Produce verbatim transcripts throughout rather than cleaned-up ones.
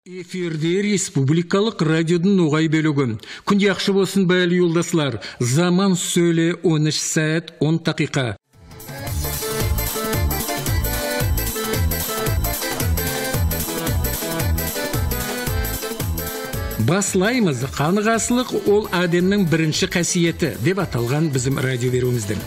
Эфирде республикалық радиодың оғай бөлігі. Күн яқшы болсын бәлі yoldaşlar. Zaman söyle on üç saat on dakika. Баслаймыз, қанығасылық ол әдемнің бірінші қасиеті деп аталған bizim радио беруіміздің.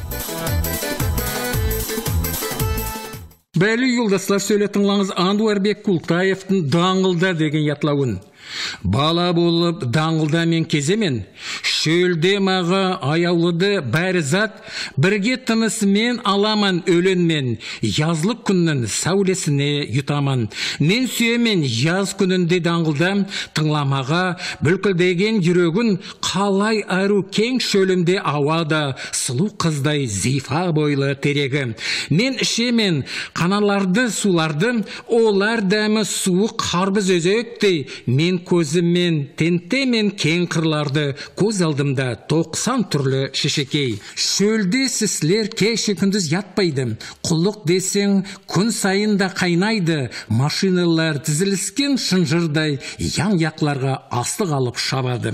Бәлі yoldaşlar сөйле тыңлаңыз Ануарбек Култаевтың «Даңғылда» деген ятлауын. Бала болып даңғылда мен кеземен, шөлде маға аяулыды бәрі зат, бірге тынысымен аламан өлінмен, язлық күннің сәулесіне ютаман. Мен сүйемен яз күнінде даңғылда, тыңламаға бүлкілдеген жүрегін, қалай ару кең шөлімде ауада, сұлу қыздай зифа бойлы терегі. Мен ішемен қаналарды суларды, олар дәмі суық қарбыз өзектей, мен көзіммен, тентемен кең қырларды, көз алдымда тоқсан түрлі шешекей. Шөлде сіслер кеші күндіз ятпайды, құлық десең күн сайында қайнайды, машиналар тізіліскен шынжырдай, яң-яқларға астық алып шабады.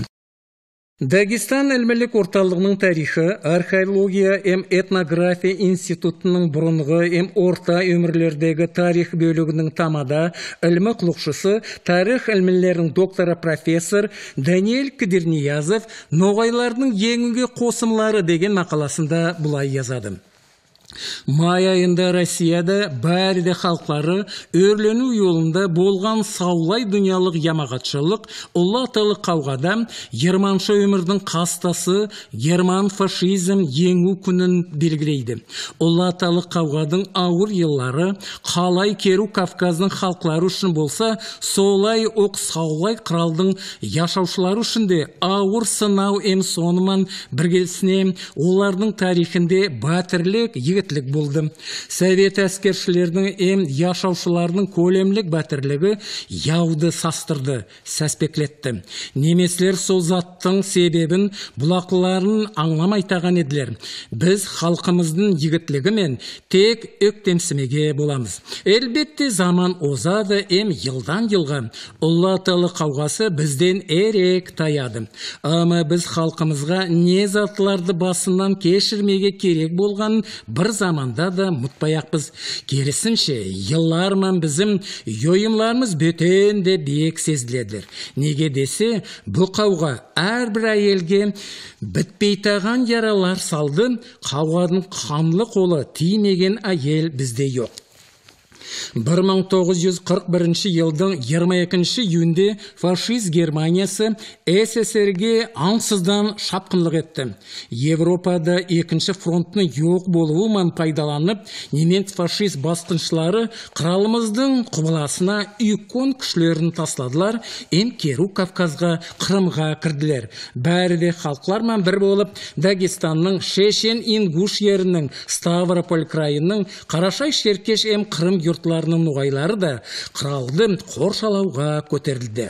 Дагестан әлмілік орталығының тарихы, археология эм этнография институтының бұрынғы эм орта өмірлердегі тарих бөлігінің тамада ілмі құлықшысы, тарих әлмілерінің докторы профессор Даниэль Кадерниязов ноғайлардың еңіге қосымлары деген мақаласында бұлай yazады. Май айында Россияда бәрі де халқлары өрлену yolunda болған саулай дүниялық ямағатшылық, ұлы аталы қауғада Германша өмірдің қастасы герман фашизм еңу күнін белгілейді. Ұлы аталы қауғадың ауыр еллары қалай керу Кавказдың халқлары үшін болса, солай оқ саулай қыралдың яшаушылары үшін де ауыр сынау эм соныман біргелсіне олардың тарихінде батірлік, егітлік болды. Совет әскершілердің эм яшаушыларының көлемлік бәтірлігі яуды састырды, сәспеклетті. Немеслер сол заттың себебін бұлақыларын аңламайтаған еділер. Біз халқымыздың егітлігімен тек өктемсімеге боламыз. Әлбетте заман озады эм елдан елға. Ұлы аталы қауғасы бізден әрек таяды. Ама біз халқымызға не затларды басынан кешірмеге керек болған бір заманда да мұтпаяқпыз. Керісінше, елларман біздің йойымларымыз бөтен де биек сезіледір. Неге десе, бұл қауға әрбір әйелге бітпейтаған яралар салды, қауғадың қамлы қолы тимеген әйел бізде жоқ. бір мың тоғыз жүз қырық бірінші елдің жиырма екінші июньде фашист Германиясы эс эс эрге аңсыздан шапқынлық етті. Европада екінші фронтның жоқ болуымен пайдаланып, немет фашист басқыншылары қыралымыздың құбыласына үйкон күшлерін тасладылар, эм керу Кавказға, Қырымға кірділер. Бәрі де халқлармен бір болып, Дагестанның Шешен Ингуш ерінің, Ставрополь крайының, Қарашай Шеркеш эм Қырым юртларының ноғайлары да қыралды қоршалауға көтерілді.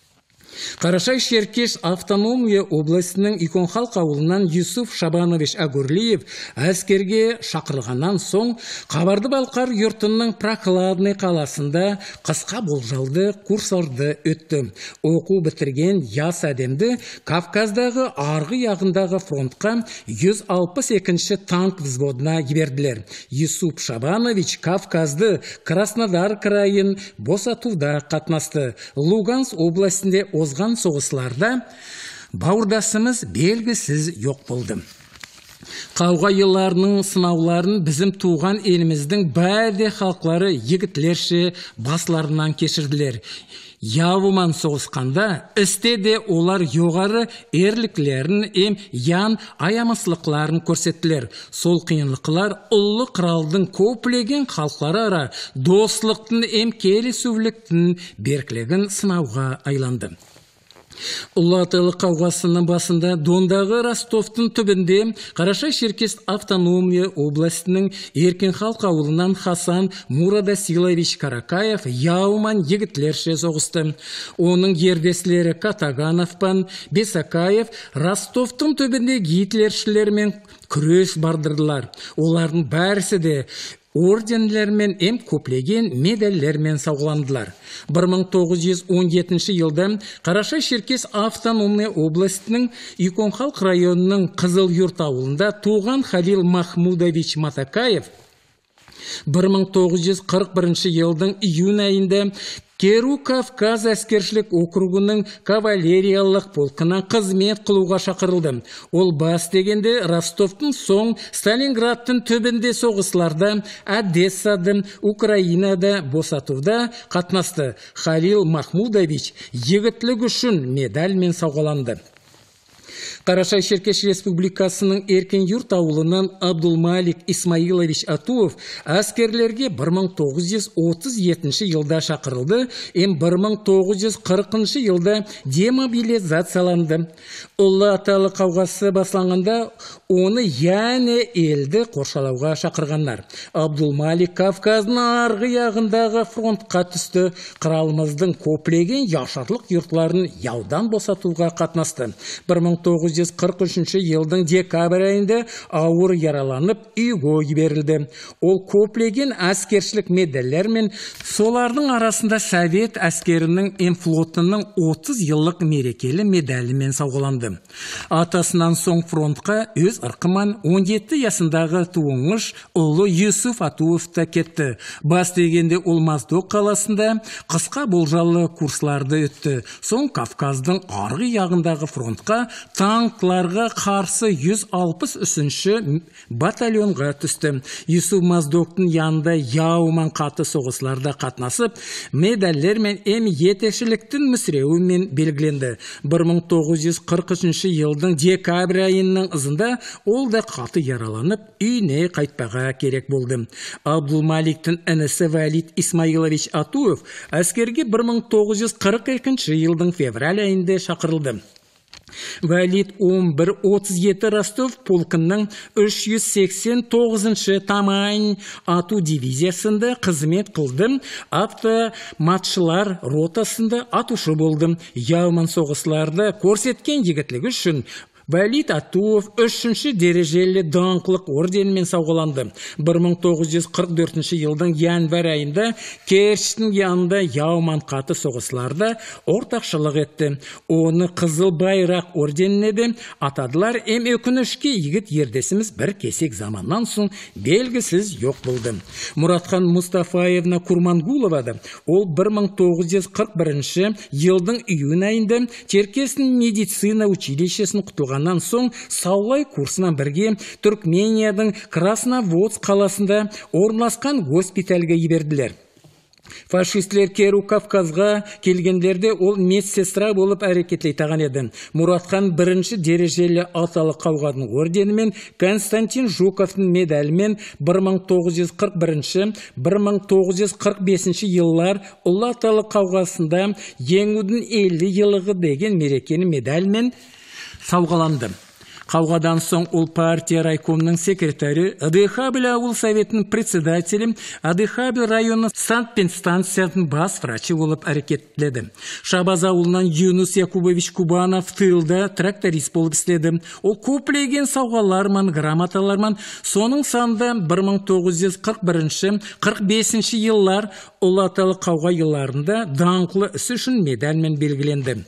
Қарашай Шеркеш автономия областының Иконхалқ ауылынан Юсуф Шабанович Агурлиев әскерге шақырылғаннан соң Қабарды-Балқар юртының Прохладный қаласында қысқа болжалды курсарды өтті. Оқу бітірген яс әдемді Кавказдағы арғы яғындағы фронтқа жүз алпыс екінші танк взводына жіберділер. Юсуф Шабанович Кавказды Краснодар крайын босатуда қатнасты. Луганск областында озған соғысларда бауырдасымыз белгісіз жоқ болды. Қауға елларының сынауларын bizim туған еліміздің бәрде халқлары егітлерше басларынан кешірділер. Явуман соғысқанда істе де олар жоғары ерліклерін эм ян аямаслықларын көрсеттілер. Сол қиынлықлар ұлы қыралдың көплеген халқлары ара достлықтың эм келісуліктің беркілігін сынауға айланды. Ұлы аталы қауғасының басында Дондағы Ростовтың түбінде Қарашай Шеркес автономия областының Еркенхалқ ауылынан Хасан Мурадасилович Каракаев яуман егітлерше соғысты. Оның ердеслері Катагановпан Бесакаев Ростовтың түбінде гитлершілермен күрес бардырдылар. Олардың бәрісі де орденлермен эм көплеген медальлермен сауғыландылар. бір мың тоғыз жүз он жетінші жылда Қарашай-Шеркес автономный областының Иконхалық районының Қызыл-Юрт ауылында туған Халил Махмудович Матакаев бір мың тоғыз жүз қырық бірінші жылдың июнь айында Керу Кавказ әскершілік округының кавалериялық полкына қызмет қылуға шақырылды. Ол бас дегенде Ростовтың соң Сталинградтың төбінде соғысларда, Одессада, Украинада босатуда қатнасты. Халил Махмудович егітлік үшін медальмен сауғаланды. Қарашай-Шеркес Республикасының Еркен Юрт ауылынан Абдулмалик Исмаилович Атуов әскерлерге бір мың тоғыз жүз отыз жетінші жылда шақырылды, эм бір мың тоғыз жүз қырқыншы жылда демобилизацияланды. Ұлы аталы қауғасы басланғанда оны яне елді қоршалауға шақырғандар. Абдулмалик Кавказдың арғы яғындағы фронтқа түсті, қыралымыздың көплеген яшарлық юртларын яудан босатуға қатнасты. бір мың тоғыз жүз қырық үшінші жылдың декабрь айында ауыр яраланып үйге жіберілді. Ол көплеген әскершілік медальдер мен солардың арасында Совет әскерінің эм флотының отыз жылдық мерекелі медалімен сауғаланды. Атасынан соң фронтқа өз ырқыман он жеті жасындағы туыңыш ұлы Юсуф Атуовта кетті. Бас дегенде ол Моздок қаласында қысқа болжалы курсларды өтті. Соң Кавказдың арғы яғындағы фронтқа танкларға қарсы жүз алпыс үшінші батальонға түсті. Юсуф Моздоктың янында яуман қаты соғысларда қатнасып, медальдер мен эм етекшіліктің мүсіреуімен белгіленді. бір мың тоғыз жүз қырық үшінші жылдың декабрь айының ызында ол да қаты яраланып, үйіне қайтпаға керек болды. Абдулмаликтің інісі Валид Исмаилович Атуов әскерге бір мың тоғыз жүз қырық екінші жылдың февраль айында шақырылды. Валид он бір отыз жеті Ростов полкының үш жүз сексен тоғызыншы Тамань ату дивизиясында қызмет қылды. Автоматшылар ротасында атушы болды. Яуман соғысларда көрсеткен егітлігі үшін Валид Атуов үшінші дәрежелі даңқлық орденмен сауғаланды. бір мың тоғыз жүз қырық төртінші жылдың январь айында Керчьтің янында яуман қаты соғысларда ортақшылық етті. Оны Қызыл байрақ орденіне де атадылар. Эм өкінішке егіт ердесіміз бір кесек заманнан соң белгісіз жоқ болды. Мұратхан Мустафаевна Курмангуловады. Ол бір мың тоғыз жүз қырық бірінші жылдың июнь айында Черкестің медицина училищесін құтылған соң саулай курсынан бірге Түркменияның Красноводск қаласында орналасқан госпитальға жіберділер. Фашистлер Керу Кавказға келгендерде ол медсестра болып әрекетлей таған еді. Мұратхан бірінші дәрежелі аталы қауғадың орденімен, Константин Жуковтың медалімен бір мың тоғыз жүз қырық бірінші - бір мың тоғыз жүз қырық бесінші жыллар ұлы аталы қауғасында еңудің елу жылығы деген мерекені медальмен сауғаланды. Қауғадан соң ол партия райкомның секретары, Адыхабіль ауыл советінің председателі, Адыхабіль районы санпинстанцияның бас врачы болып әрекеттіледі. Шабаз ауылынан Юнус Якубович Кубанов тылда тракторист болып істеді. Ол көплеген сауғаларман, грамоталарман, соның санда бір мың тоғыз жүз қырық бірінші - қырық бесінші жыллар ұлы аталы қауға жылларында даңқлы ісі үшін медальмен белгіленді.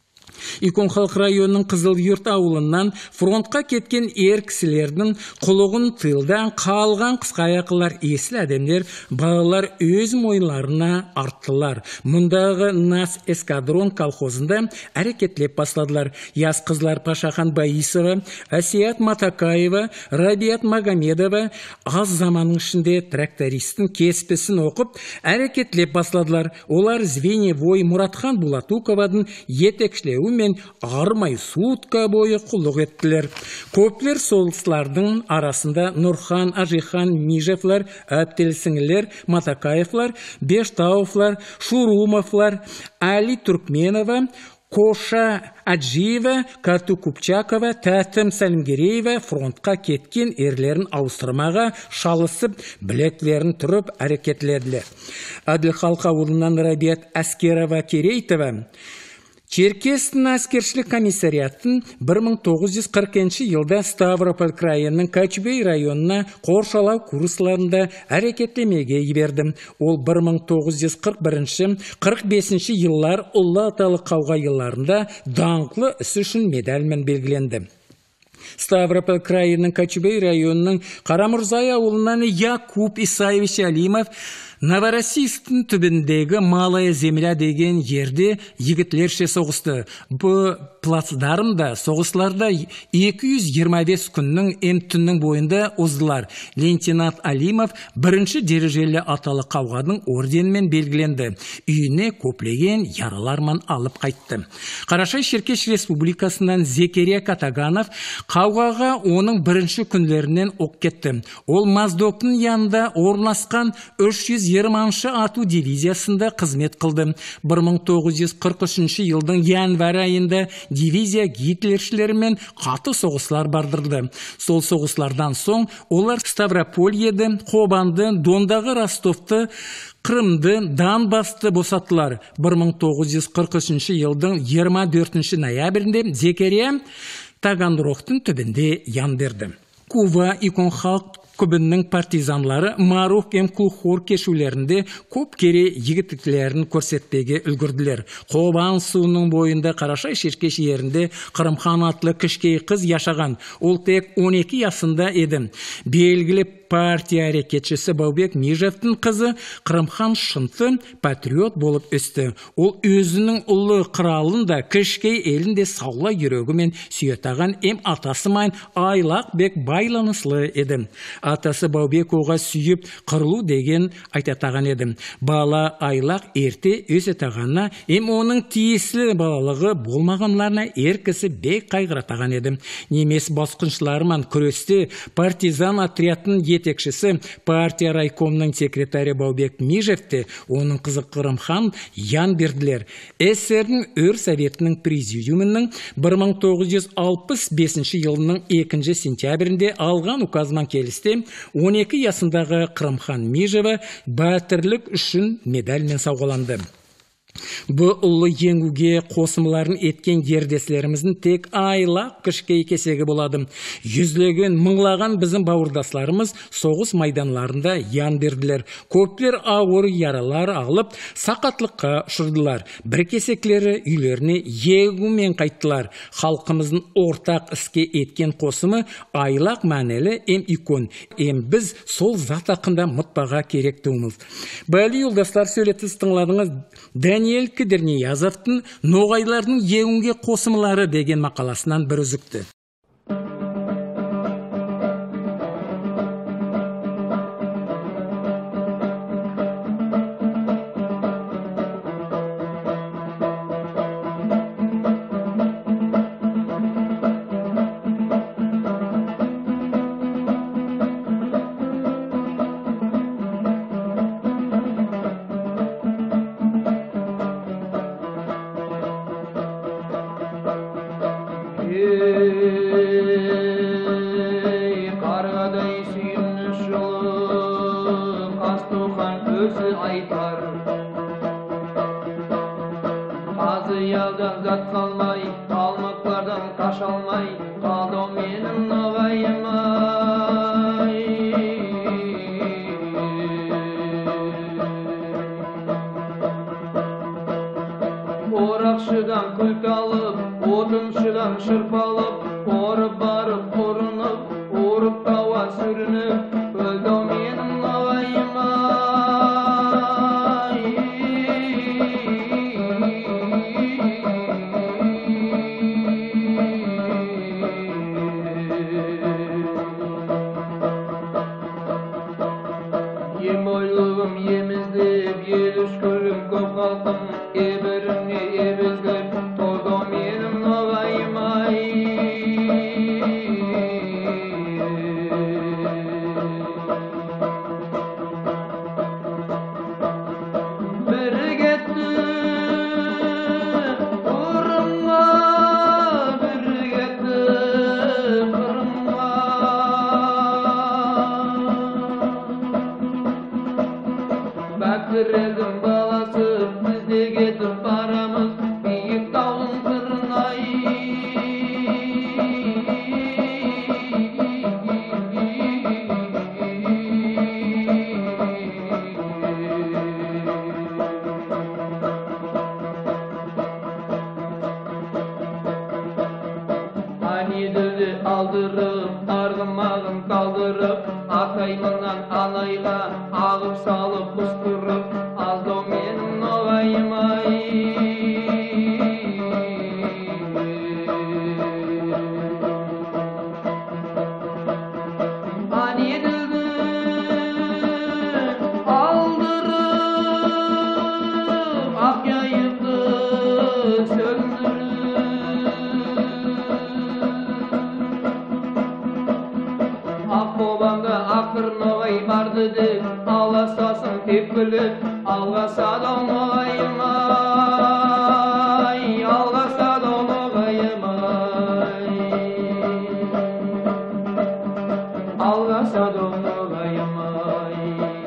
Иконхалық районының Қызыл-Юрт ауылынан фронтқа кеткен ер кісілердің құлығын тылдан қалған қысқа аяқлар есіл әдемдер балалар өз мойынларына арттылар. Мұндағы Нас эскадрон колхозында әрекетлеп басладылар. Яс қызлар Пашахан Баисова, Асият Матакаева, Рабият Магомедова аз заманның ішінде трактористің кеспесін оқып әрекетлеп басладылар. Олар Звеневой Мұратхан Булатуковадың етекшілеуі мен армай сутка бойы құлық еттілер. Көплер солыслардың арасында Нұрхан Ажихан Мижевлар, Әптелсіңілер, Матакаевлар, Бештауфлар, Шурумовлар, Али Туркменова, Коша Аджиева, Кату Купчакова, Тәтім Сәлімгереева фронтқа кеткен ерлерін ауыстырмаға шалысып, білеклерін тұрып әрекетлерділер. Әділ Халқа ауылынан Рабият Әскерова Керейтова Черкестин аскерчилик комиссариятын bir ming to'qqiz yuz qirqinchi yılda Ставрополь крайының Качбей районуна коршалау курсларында әрекеттемеге жиберди. Ол bir ming to'qqiz yuz qirq birinchi qirq beshinchi yıllar Улы аталы кауга yıllarında даңқлы ісі үшін медальмен белгіленді. Ставрополь крайының Качбей районының Қарамұрзай ауылынан Якуб Исаевич Алимов Новороссийсктің түбіндегі Малая земля деген жерде егітлерше соғысты. Бұл плацдарымда соғысларда екі жүз жиырма бес күннің ем түннің бойында оздылар. Лейтенант Алимов бірінші дәрежелі аталы қауғадың орденімен белгіленді. Үйіне көплеген яралармен алып қайтты. Қарашай-Шеркеш Республикасынан Зекерия Катаганов қауғаға оның бірінші күндерінен оқ кетті. Ол Маздоктың янында орналасқан үш жүз жиырманшы ату дивизиясында қызмет қылды. bir ming to'qqiz yuz qirq uchinchi yılдың январь айында дивизия гитлершілерімен қаты соғыслар бардырды. Сол соғыслардан соң олар Ставропольеді, Қобанды, Дондағы Ростовты, Қырымды, Донбасты босаттылар. bir ming to'qqiz yuz qirq uchinchi yılдың жиырма төртінші ноябрінде Зекерия Таганрогтың түбінде ян берді. Кува икон халық көбінің партизанлары Марух ем Кулхор кешулерінде көп кере егіттіктерін көрсетпеге үлгірділер. Қобан суының бойында Қарашай-Шеркеш жерінде Қырымхан атлы кішкей қыз яшаған. Ол тек он екі жасында еді. Белгілі партия әрекетшісі Баубек Межевтің қызы Қырымхан Шынты патриот болып өсті. Ол өзінің ұлы қыралын да кішкей елінде саула жүрегімен сүйетаған ем атасы майын Айлақ бек байланыслы еді. Атасы Баубек оға сүйіп қырылу деген айтатаған еді. Бала Айлақ ерте өз етағанына, ем оның тиесілі балалығы болмағанларына еркісі бек қайғыратаған еді. Немес басқыншыларымен күресте партизан отрядтың етекшісі партия райкомның секретары Баубек Межевте оның қызы Қырымхан ян берділер. эсердің өр советінің президиумының bir ming to'qqiz yuz alпыс бесінші yılының екінші сентябрінде алған указынан келісте он екі жасындағы Қырымхан Межева батырлық үшін медальмен сауғаланды. Бұл ұлы еңуге қосымларын еткен ердеслеріміздің тек Айлақ кішкей кесегі болады. Жүзлеген, мыңлаған біздің бауырдасларымыз соғыс майданларында ян берділер. Көптер ауыр яралар алып, сақатлыққа ұшырдылар. Бір кесеклері үйлеріне егумен қайттылар. Халқымыздың ортақ іске еткен қосымы Айлақ мәнелі ем икон. Ем біз сол зат ақында мұтпаға керектіміз. Бәлі юлдастар сөйлетіз тыңладыңыз. Даниэль Кидерниязовтың «Ноғайлардың еңуге қосымлары» деген мақаласынан бір үзікті. Yazdan zat kalmay, kalmaklardan kaş almay, kaldı o benim novayım ay. Orakşıdan kült alıp, odunşıdan şırp alıp, orup barıp korunup, orup kava sürünüp, öldü o benim novayım ay. Yem oylugum yemizlip, yel üçkülüm köp kalkım, eberimni ebizlip, toldum benim novayım ay. Biri gitti Kırım'a, biri gitti Kırım'a. Bakır eldim balası, biz de gidip baramız. Anidildi aldırıp, argımağın kaldırıp, Akaymından anayga ağıp salıp kusturıp, Aldo menin noğayım ay. Anidildi aldırıp, Akyayıptı söndürüp, Akbobamda akır noğay var dedi, Ağlasasın tepkilip, Ağlasa da noğayım ay, Ağlasa da noğayım ay, Ağlasa da noğayım ay.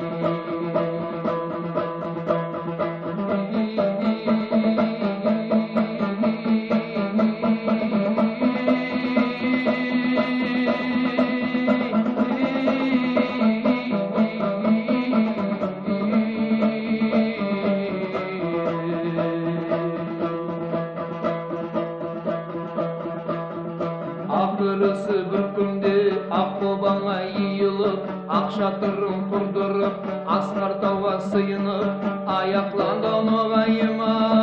Akırısı bir günde Akbobama yiyılıp, Akşatırın kurdurup, Asmar tava sıyınıp, Ayaklandı noğayım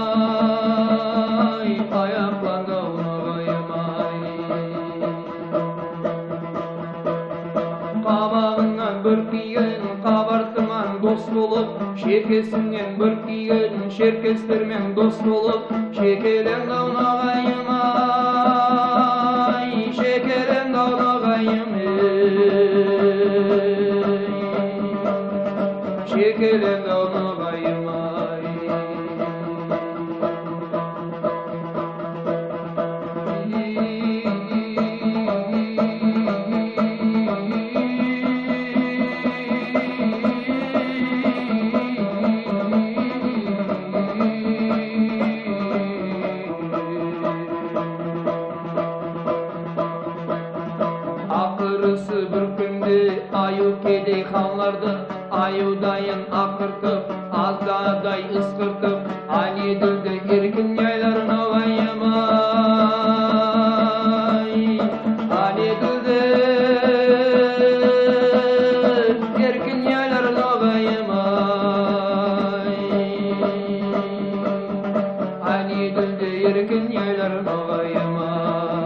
ay, Ayaklandı noğayım ay. Kabağından bir kiyen kabartıman dost olup, Şerkesinden bir kiyen şerkestirmen dost olup, Şekelen noğayım ay, Şekerim noğayım ey, Şekerim noğayım ay. Akırısı bir günde ayu kedi xanlardı, ayudayın akırtıp, azdaday ıskırtıp, Anidildi erkin yaylar noğayım ay, Anidildi erkin yaylar noğayım ay, Anidildi erkin yaylar noğayım ay.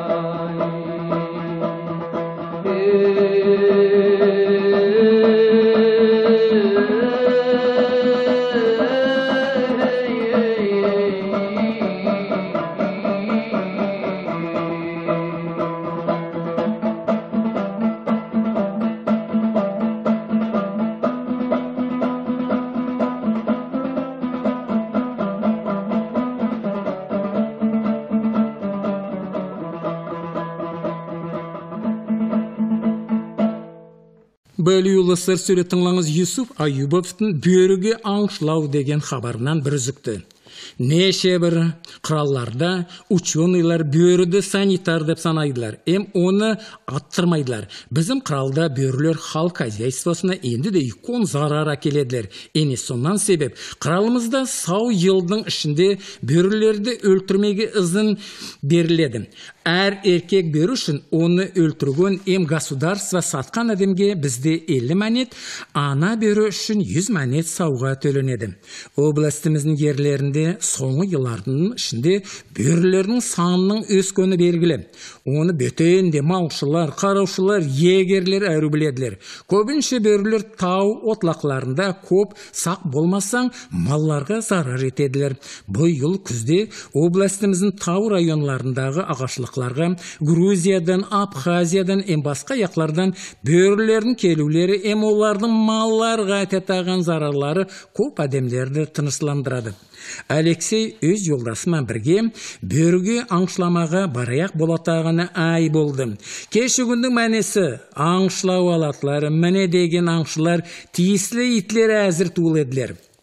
Böyle yollaslar söyletinlağız Yusuf Ayubov'tun börüge anşlav degen habarından bir üzüktü. Neşe bir krallarda ученыйлар börüді sanitar dep sanaydılar. Em onu attırmaydılar. Bizim kralda börüler halk hajayствосына endi de ikon zarar akelediler. Eni sondan sebep kralımızda sağ yıldın içinde börülerdi öldürmege izin beriledi. Er erkek börü için onu öldürgen em государство satkan adamge bizde elli manet, ana börü için yüz manet savga tölenedi. Oblastimizin yerlerinde soňky yıllarının içinde börülerinin sanının öskönü belgili. Onu böten de malçılar, karawşylar, yegerler aýry bilediler. Köpünçe börüler tau otlaklarında köp sak bolmasaň mallarga zarar etediler. Bu yıl küzde oblastimizin tau rayonlarındağı ağaçlıklarga Gruziyadan, Abhaziyadan em başka yaklardan börülerin kelüleri em olardyň mallarga tetagan zararları köp adamlardy tınyslandyrady. Alexey öz yoldaşyman birge börüge aňşlamaga barayak bolatagana ay boldy. Keşe gündüň manesi aňşlap alatlary mene degen aňşlar tiýisli itleri äzir tuğul ediler.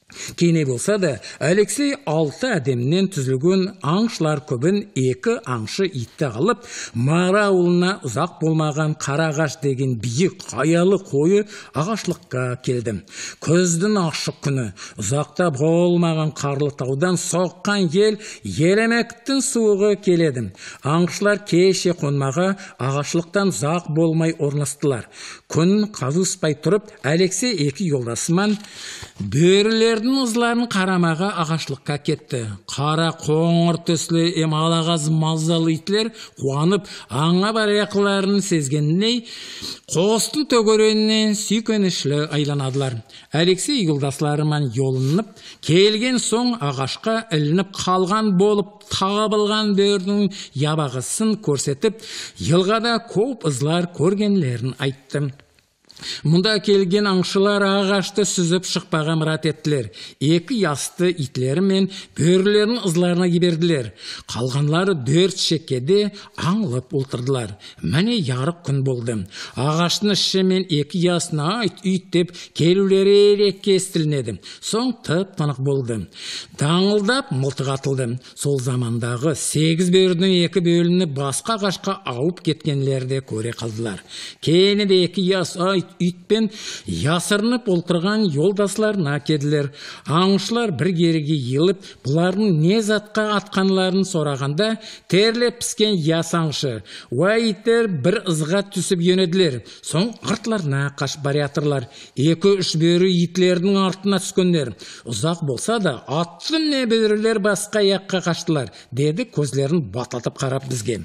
Кейне болса да, Алексей алты әдемнен түзілген аңшылар көбін екі аңшы итті алып, Мара ауылына ұзақ болмаған Қарағаш деген биік қаялы қойы ағашлыққа келдім. Көздің ашық күні, ұзақта болмаған Қарлытаудан соққан ел елемектің суығы келедім. Аңшылар кеше қонмаға ағашлықтан ұзақ болмай орнастылар. Күн қазуспай тұрып, Алексей екі жолдасымен бөрілердің ұзларын қарамаға ағашлыққа кетті. Қара қоңыр төслі емалағаз мазалы итлер қуанып аңа бараяқыларын сезгенней, қостың төгөренінен сүйкенішлі айланадылар. Алексей жолдасларымен жолынып, келген соң ағашқа ілініп қалған болып табылған бөрдің ябағысын көрсетіп, елғада көп ызлар көргенлерін айттым. Мұнда келген аңшылар ағашты сүзіп шықпаға мұрат еттілер. Екі ясты итлері мен бөрілерін ызларына кеберділер. Қалғанлары дөрт шекеде аңлып отырдылар. Мәне ярық күн болды. Ағаштың іші мен екі ясына айт үйт деп келулері ерекке естілінеді. Соң тып тынық болды. Даңылдап мылтық атылды. Сол замандағы сегіз бөрдің екі бөліні басқа ағашқа ауып кеткенлерді көре қалдылар. Кейіне де екі яс айт үйтпен ясырынып олтырған жолдасларына кеділер. Аңшылар бір кереге еліп, бұлардың не затқа атқанларын сорағанда, терлеп піскен яс аңшы. Уайттер бір ызға түсіп енеділер. Соң артларына қашып бариятырлар. Екі-үш бөрі итлердің артына түскендер. Ұзақ болса да, аттың не бөрілер басқа яққа қаштылар, деді көзлерін бататып қарап бізге.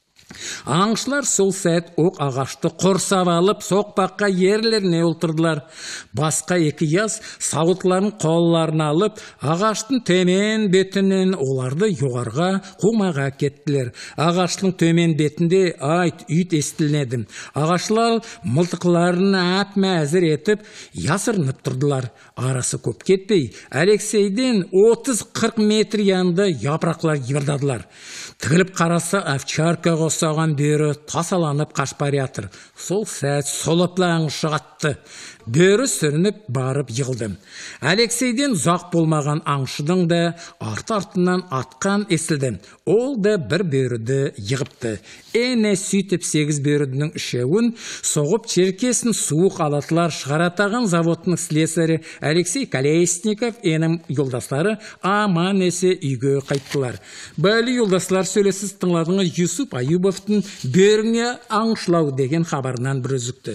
Аңшылар сол сәт оқ ағашты құрсап алып, соқпаққа ерлеріне олтырдылар. Басқа екі яс сауытларын қолларына алып, ағаштың төмен бетінен оларды жоғарға қумаға кеттілер. Ағаштың төмен бетінде айт үйт естілінеді. Ағашлар мылтықларын әпме әзір етіп, ясырынып тұрдылар. Арасы көп кетпей, Алексейден отыз-қырық метр янды япырақлар жібірдадылар. Тігіліп қараса овчарка қосаған бөрі тасаланып қашпариятыр. Сол сәт солыпла аңшы атты. Бөрі сүрініп барып жығылды. Алексейден ұзақ болмаған аңшының да арты-артынан атқан есілді. Ол да бір бөріді жығыпты. Әне сөйтіп сегіз бөрінің үшеуін соғып черкесін суық алатылар шығаратаған заводының слесарі Алексей Колесников енім жолдастары аман есе үйге қайттылар. Бәлі жолдастар сөйлесіз тыңладыңыз Юсуп Аюбовтың бөріңе аңшылау деген хабарынан бір үзікті.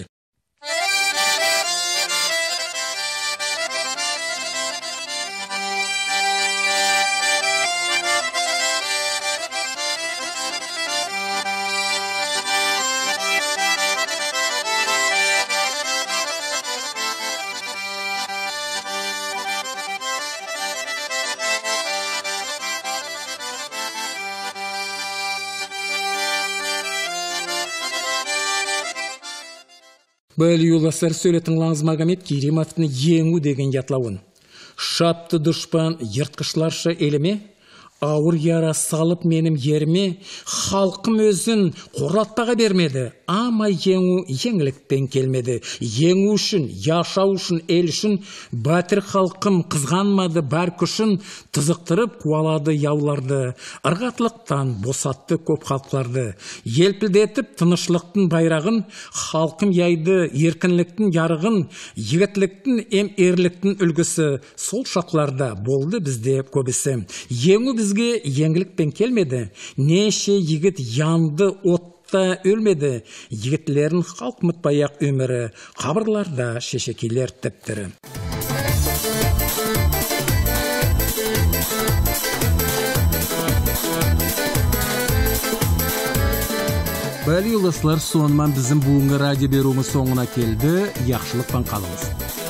Бәлі жолдастар сөйлетіңлаңыз Магомед Керимовтың еңу деген ятлауын. Шапты дұшпан ертқышларша еліме, ауыр яра салып менім еріме, халқым өзін қорлатпаға бермеді. Ама еңу еңлікпен келмеді. Еңу үшін, яшау үшін, ел үшін батыр халқым қызғанмады бар күшін, тызықтырып қуалады яуларды. Ырғатлықтан босатты көп халқларды. Елпілдетіп тынышлықтың байрағын, халқым яйды еркінліктің ярығын, егітліктің ем ерліктің үлгісі. Сол шақларда болды бізде көбісі. Еңу бізге еңлікпен келмеді. Неше егіт янды от та өлмеді. Егітлерін халық мұтпаяқ өмірі, қабырларда шешекейлер тіптірі. Бәлі жолдастар, сонымен біздің бүгінгі радио беруіміз соңына келді. Яқшылықпен қалыңыз.